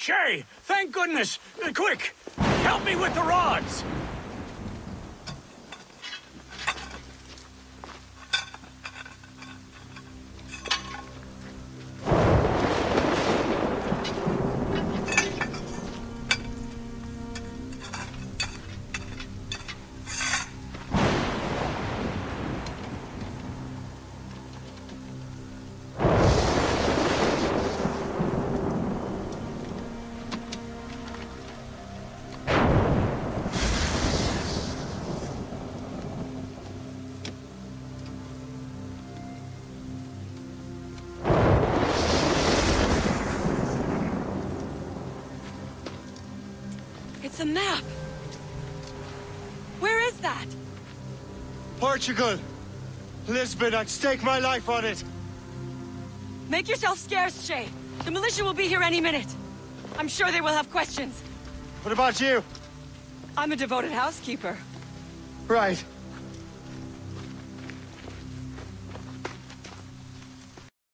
Shay, thank goodness! Quick! Help me with the rods! It's a map! Where is that? Portugal! Lisbon, I'd stake my life on it! Make yourself scarce, Shay. The militia will be here any minute. I'm sure they will have questions. What about you? I'm a devoted housekeeper. Right.